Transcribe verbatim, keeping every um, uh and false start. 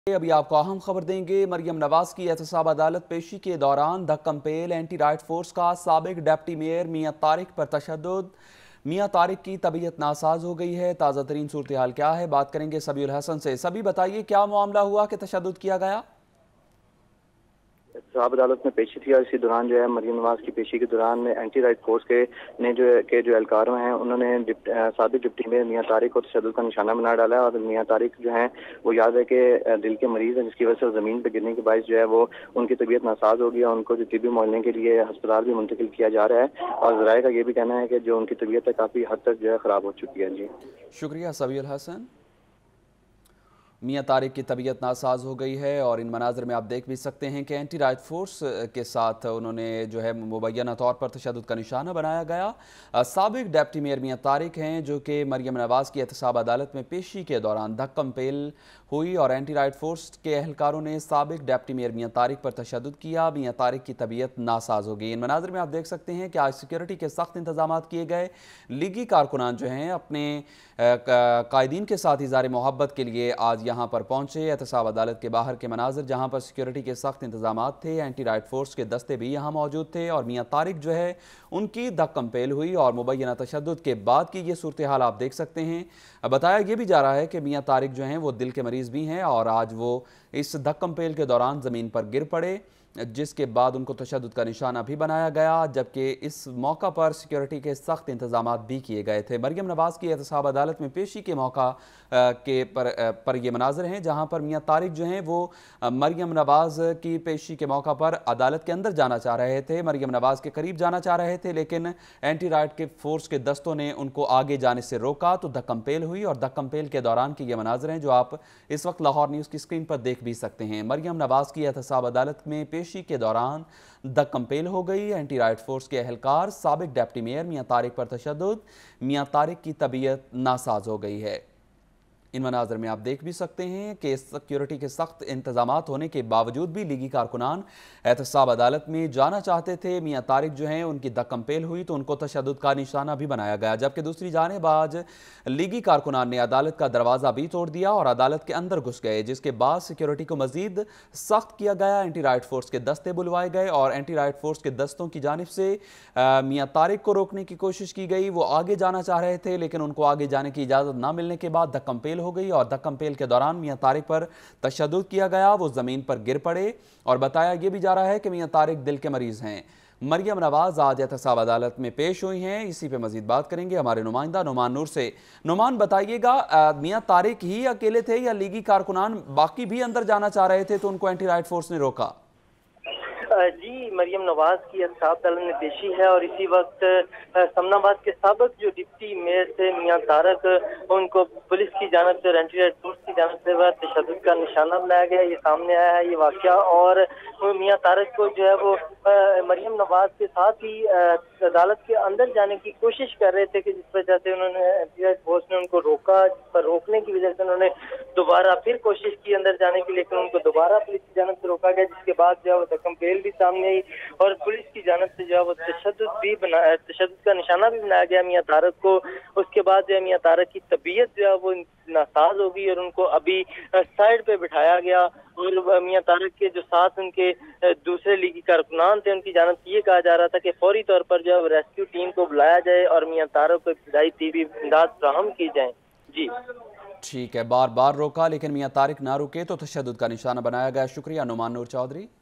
अभी आपको अहम खबर देंगे। मरियम नवाज की एहतसाब अदालत पेशी के दौरान धक्कम पेल एंटी राइट फोर्स का साबिक डिप्टी मेयर मियां तारिक पर तशद्दुद। मियां तारिक की तबीयत नासाज हो गई है। ताज़ा तरीन सूरत हाल क्या है, बात करेंगे सबीउल हसन से। सभी बताइए, क्या मामला हुआ कि तशद्दुद किया गया? एहतसाब अदालत में पेशी थी और इसी दौरान जो है मरियम नवाज की पेशी के दौरान एंटी राइट फोर्स के ने जो है के जो एहलकार हैं उन्होंने साबिक डिप्टी मेयर मियां तारिक को तशद्दुद का निशाना बना डाला है। और मियां तारिक जो हैं वो याद है कि दिल के मरीज हैं, जिसकी वजह से ज़मीन पर गिरने के बायस जो है वो उनकी तबीयत नासाज हो गई और उनको जो तिब्बी मुआयने के लिए अस्पताल भी मुंतकिल किया जा रहा है। और ज़राए का ये भी कहना है कि जो उनकी तबीयत है काफ़ी हद तक जो है ख़राब हो चुकी है। जी शुक्रिया सबीउल हसन। मियां तारिक की तबीयत नासाज हो गई है और इन मनाजर में आप देख भी सकते हैं कि एंटी राइट फोर्स के साथ उन्होंने जो है मुबैना तौर पर तशद्दुद का निशाना बनाया गया। साबिक डिप्टी मेयर मियां तारिक हैं जो कि मरियम नवाज की एहतसाब अदालत में पेशी के दौरान धक्कम पेल हुई और एंटी राइट फोर्स के अहलकारों ने साबिक डिप्टी मेयर मियां तारिक पर तशद्दुद किया। मियां तारिक की तबीयत नासाज हो गई। इन मनाजर में आप देख सकते हैं कि आज सिक्योरिटी के सख्त इंतजाम किए गए। लीगी कारकुनान जो हैं अपने कायदीन के साथ इज़हार मोहब्बत के लिए आज यहाँ पर पहुँचे। एहतसाब अदालत के बाहर के मनाजर जहाँ पर सिक्योरिटी के सख्त इंतजाम थे, एंटी राइट फोर्स के दस्ते भी यहाँ मौजूद थे और मियां तारिक जो है उनकी धक्कम पेल हुई और मुबैना तशद्दुद के बाद की ये सूरत हाल आप देख सकते हैं। बताया यह भी जा रहा है कि मियां तारिक जो हैं वो दिल के मरीज़ भी हैं और आज वो इस धक्कम पेल के दौरान ज़मीन पर गिर पड़े, जिसके बाद उनको तशद्दुद का निशाना भी बनाया गया, जबकि इस मौका पर सिक्योरिटी के सख्त इंतजाम भी किए गए थे। मरियम नवाज की एहतसाब अदालत में पेशी के मौका के पर पर ये मनाजर हैं जहाँ पर मियां तारिक जो हैं वो मरियम नवाज की पेशी के मौका पर अदालत के अंदर जाना चाह रहे थे, मरियम नवाज के करीब जाना चाह रहे थे, लेकिन एंटी राइट के फोर्स के दस्तों ने उनको आगे जाने से रोका तो धक्कम पेल हुई और धक्कम पेल के दौरान के ये मनाजर हैं जो आप इस वक्त लाहौर न्यूज़ की स्क्रीन पर देख भी सकते हैं। मरियम नवाज की एहतसाब अदालत में पेशी के दौरान धक्कम पेल हो गई। एंटी राइट फोर्स के अहलकार साबिक डिप्टी मेयर मियां तारिक पर तशद्दुद। मियां तारिक की तबीयत नासाज हो गई है। इन मनाजर में आप देख भी सकते हैं कि सिक्योरिटी के सख्त इंतजामात होने के बावजूद भी लीगी कारकुनान एहतसाब अदालत में जाना चाहते थे। मियां तारिक जो हैं उनकी धक्कम पेल हुई तो उनको तशद्दुद का निशाना भी बनाया गया, जबकि दूसरी जानिब आज लीगी कारकुनान ने अदालत का दरवाज़ा भी तोड़ दिया और अदालत के अंदर घुस गए, जिसके बाद सिक्योरिटी को मजीद सख्त किया गया। एंटी राइट फोर्स के दस्ते बुलवाए गए और एंटी राइट फोर्स के दस्तों की जानिब से मियां तारिक को रोकने की कोशिश की गई। वो आगे जाना चाह रहे थे लेकिन उनको आगे जाने की इजाज़त न मिलने के बाद धक्कम पेल हो गई और धक्कम पेल के दौरान मियां तारिक पर तशद्दुद किया गया। वो जमीन पर गिर पड़े और बताया यह भी जा रहा है कि मियां तारिक दिल के मरीज हैं। मरियम नवाज आज एहतसाब अदालत में पेश हुई हैं। इसी पे मजीद बात करेंगे हमारे नुमाइंदा नुमान नूर से। नुमान, बताइएगा, मियां तारिक ही अकेले थे या लीगी कारकुनान बाकी भी अंदर जाना चाह रहे थे तो उनको एंटी राइट फोर्स ने रोका? जी, मरियम नवाज की एहतसाब अदालत में पेशी है और इसी वक्त समनाबाद के साबिक जो डिप्टी मेयर थे मियां तारिक, उनको पुलिस की जानिब से एंटी राइट फोर्स की जानिब से तशद्दुद का निशाना बनाया गया। ये सामने आया है ये वाकया और मियां तारिक को जो है वो मरियम नवाज के साथ ही अदालत के अंदर जाने की कोशिश कर रहे थे कि जिस वजह से उन्होंने एंटी राइट फोर्स ने उनको रोका, जिस पर रोकने की वजह से उन्होंने दोबारा फिर कोशिश की अंदर जाने की, लेकिन उनको दोबारा पुलिस की जानिब से रोका गया, जिसके बाद जो है वो धक्कम पेल भी सामने आई और पुलिस की जानिब से जो है वो तशद्दुद भी बनाया तशद्दुद का निशाना भी बनाया गया मियां तारिक को। उसके बाद जो है मियां तारिक की तबीयत जो है वो नासाज हो गई और उनको अभी साइड पे बिठाया गया और मियां तारिक के जो साथ उनके दूसरे लीगी कारकुनान थे उनकी जानिब से ये कहा जा रहा था कि फौरी तौर पर जो है रेस्क्यू टीम को बुलाया जाए और मियां तारिक को इब्तिदाई तिब्बी इमदाद फराहम की जाए। जी ठीक है, बार बार रोका लेकिन मियां तारिक ना रुके तो तशद्दुद का निशाना बनाया गया। शुक्रिया नुमान नूर चौधरी।